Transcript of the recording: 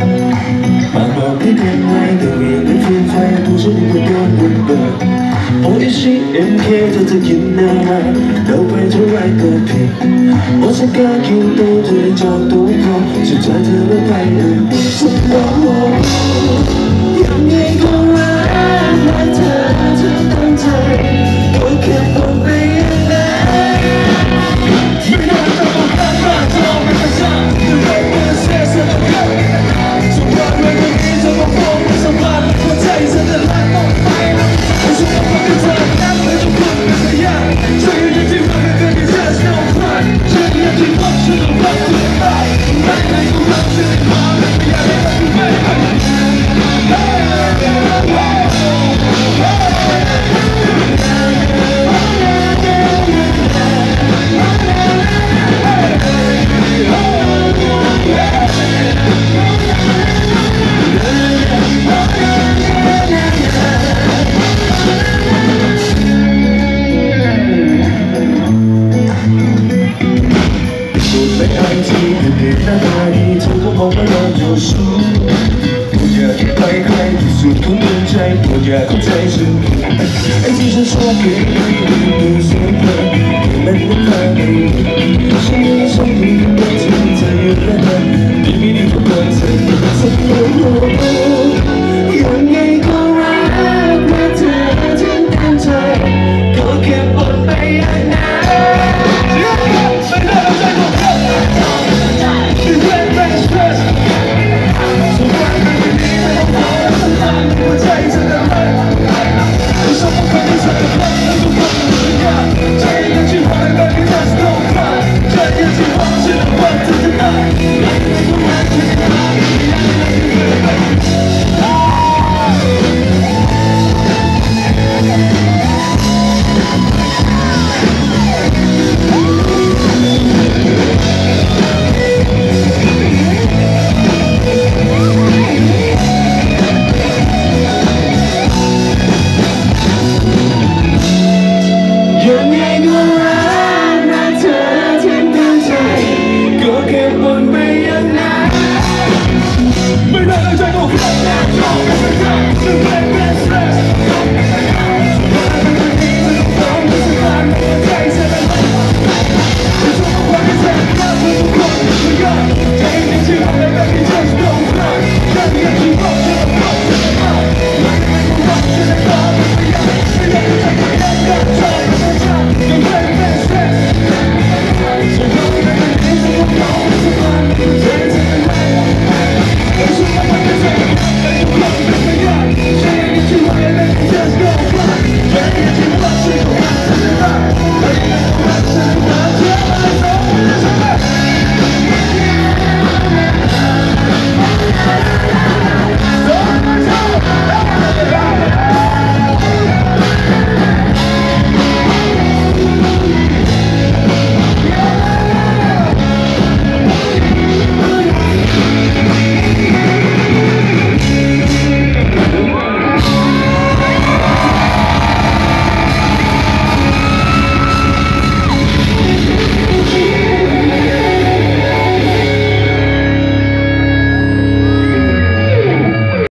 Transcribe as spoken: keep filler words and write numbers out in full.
ปากบอกให้เกินไว้แต่เวียนเป็นฟืนไฟผู้ฉันก็โดนบุกเบิกโออิชิเอ็มเคเธอจะกินอะไรเดาไปเท่าไรก็ผิดโอซาก้าคิวโตเธอได้จองตัวพอสุดท้ายเธอไม่ไปเลยสุดท้ายยังไงก็รักและเธอเธอตั้งใจก็แค่บอกไปยังไงไม่น่าจะบอกกันว่าเธอไม่ประจักษ์จะไม่เมื่อเสียสละกันสุดท้ายวันนี้จะมาฟ้องมาสัมผัสหัวใจฉันจะรักต้องไปให้ฉันมาฟังเธอนับไม่ต้องพูดไม่ยากฉันยังที่รักกันที่เธอสนุกพลาดฉันยังที่รักฉันต้องรักเธอไปไม่ไม่ต้องรักฉันมาไม่อยากให้รักไม่หน้าตาดีเธอก็มองว่าเราเจ้าชู้โปรดอย่าคิดไปใครที่สุดของดวงใจโปรดอย่าเข้าใจฉันไอ้ที่ฉันชอบคือดูเสียงเพลงมันไม่ฟังฉันไม่ได้ชอบที่เธอเธออยู่แล้วดีไม่ดีก็เปิดเธอสักวัน